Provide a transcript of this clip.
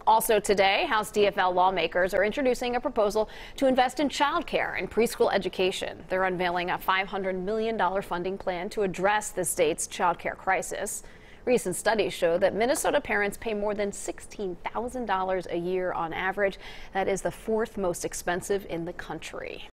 Also today, House DFL lawmakers are introducing a proposal to invest in childcare and preschool education. They're unveiling a $500 million funding plan to address the state's childcare crisis. Recent studies show that Minnesota parents pay more than $16,000 a year on average. That is the fourth most expensive in the country.